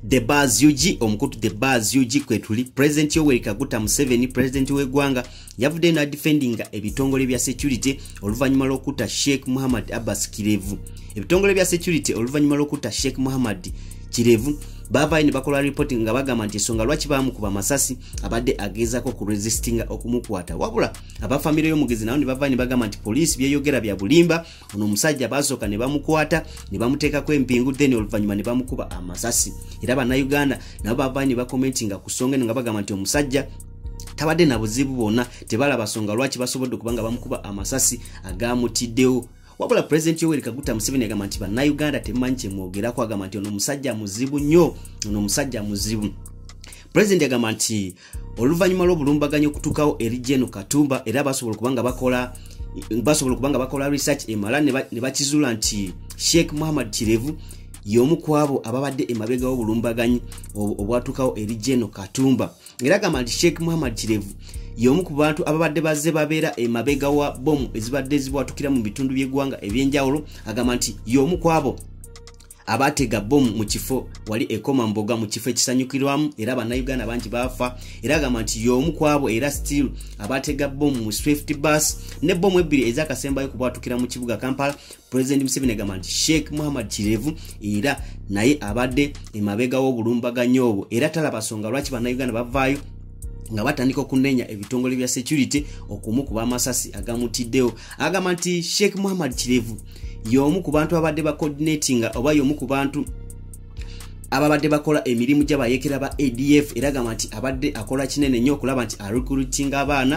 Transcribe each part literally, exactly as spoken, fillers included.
The Buzz U G omukutu The Buzz U G kwetuli President Yoweri Kaguta Museveni President w'eggwanga yavudde na defendinga ebitongole bya security oluvanyuma lw'okutta Sheikh Muhammad Abbas Kirevu. Ebitongole bya security oluvanyuma lw'okutta Sheikh Muhammad Kirevu bavaye ne bakola reporting nga bagamba nti ensonga lwaki bamukuba amasasi abadde agezaako ku resistinga okumukwata. Wabula abafamire y'omugezi nawo ne bavaye ne bagamba nti poliisi byeyogera bya bulimba, ono omusajja basooka ne bamukwata ne bamuteekako empingu then oluvanyuma ne bamukuba amasasi. Era bannayuganda nabo bavaye ne bakomentinga ku nsonga eno nga bagamba nti omusajja tabadde na buzibu bwonna, tebalaba nsonga lwaki basobodde okubanga bamukuba amasasi agamutiddewo. Wabula President Yoweri Kaguta Museveni agamba nti bannayuganda temumanyi kye mwogerako, agamba nti ono omusajja muzibu nnyo, ono omusajja muzibu. President agamba nti oluvanyuma lw'obulumbaganyi okutuukawo eri Gen. Katumba era basobola kubanga bakola basobola kubanga bakola research emala ne bakizuula nti Sheikh Muhammad Kirevu y'omu ku abo ababadde emabega w'obulumbaganyi obwatuukawo eri Gen. Katumba. Era agamba nti Sheikh Muhammad Kirevu y'omu ku bantu ababadde bazze babeera emabega wa bomu ezibadde zibwatukira mu bitundu by'eggwanga ebyenjawulo. Agamba nti y'omu ku abo abatega bomu mu kifo wali ekoma mboga mu kifo ekisanyukirwamu era bannayuganda bangi baafa. Era agamba nti y'omu ku abo era still abatega bomu mu Swift bus ne bomu ebbiri ezakasembayo kubwatukira mu kibuga Kampala. President Museveni agamba nti Sheikh Muhammad Kirevu era naye abadde emabega w'obulumbaganyi obwo era talaba nsonga lwaki bannayuganda bavaayo nga batandika okunenya ebitongole bya security okumukuba amasasi agamutiddewo. Agamba nti Sheikh Muhammad Kirevu y'omu ku bantu abadde ba coordinating oba y'omu ku bantu ababadde bakola emirimu gy'abayekera ba A D F. Era agamba nti abadde akola kinene nnyo okulaba nti arecruiting abaana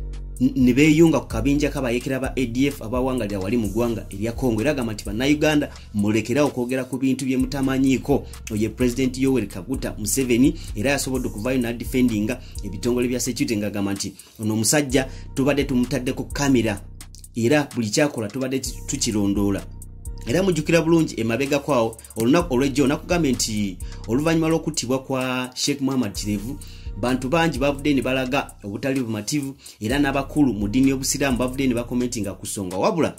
ne beeyunga ku kabinja k'abayekera ba A D F abawangalira wali mu ggwanga erya Congo. Era agamba nti bannayuganda mulekerawo okwogera ku bintu bye mutamanyiiko. Oye President Yoweri Kaguta Museveni era yasobodde okuvaayo na defendinga ebitongole bya security nga agamba nti ono omusajja tubadde tumutaddeko kamera era buli kyakola tubadde tukirondoola. Era mujjukira bulungi emabega kwawo olunaku olw'ejjo nakugambye nti oluvanyuma lw'okuttibwa kwa Sheikh Muhammad Kirevu bantu bangi bavudde ne balaga obutali bumativu era n'abakulu mu ddiini y'obusiraamu bavudde ne bakomentinga ku nsonga. Wabula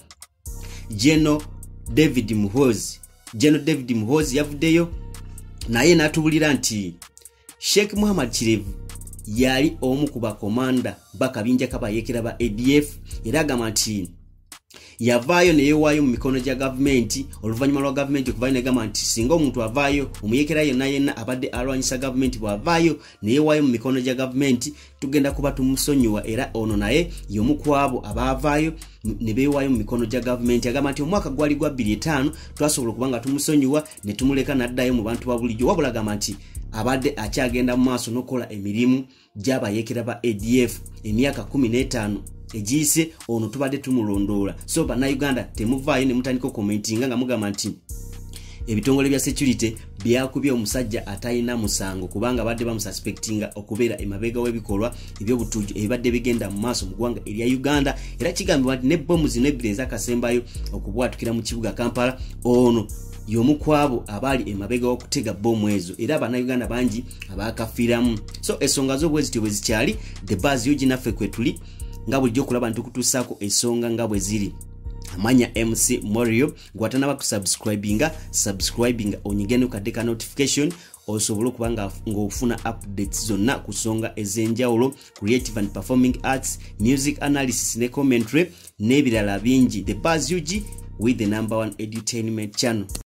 Gen. David Muhoozi Gen. David Muhoozi yavuddeyo naye n'atubulira nti Sheikh Muhammad Kirevu yali omu ku bakomanda bakabinja kabayekera ba A D F. Era agamba nti yavaayo ne yeewaayo mu mikono gya gavumenti oluvanyuma lwa gavumenti okuvaayo negamba nti singa omuntu avaayo omuyekera yonna yenna abadde alwanyisa gavumenti bw'avaayo ne yeewaayo mu mikono gya gavumenti tugenda kuba tumusonyiwa. Era ono naye y'omu ku abo abaavaayo ne beewaayo mu mikono gya gavumenti. Agamba nti omwaka gwali gwa bbiri etaano twasobola okuba nga tumusonyiwa ne tumuleka n'addayo mu bantu ba bulijjo. Wabula agamba nti abadde akyagenda mu maaso n'okukola emirimu gy'abayekera ba A D F emyaka kumi n'etaano ejiyise ono tubadde tumulondoola. So bannayuganda temuvaayo ne mutandika okomentinga nga mugamba nti ebitongole bya security byakubye omusajja atalina musango kubanga badde bamususpectinga okubeera emabega w'ebikolwa eby'obutujju ebibadde bigenda mu maaso mu ggwanga erya Uganda. Era kigambibwa nti ne bomu zino ebbiri ezakasembayo okubwatukira mu kibuga Kampala ono y'omu ku abo abaali emabega w'okutega bomu ezo era bannayuganda bangi abaakafiiramu. So ensonga zo bwe zityo bwe zikyali The Buzz U G naffe kwe tuli nga bulijjo okulaba nti tukutuusaako ensonga nga bwe ziri. Amanya M C Morio gwatanaba kusubscribinga subscribinga onyige ne kadde ka notification osobola okuba nga ng'ofuna updates zonna ku nsonga ez'enjawulo creative and performing arts, music analysis ne commentary n'ebirala bingi. The Buzz U G with the number one edutainment channel.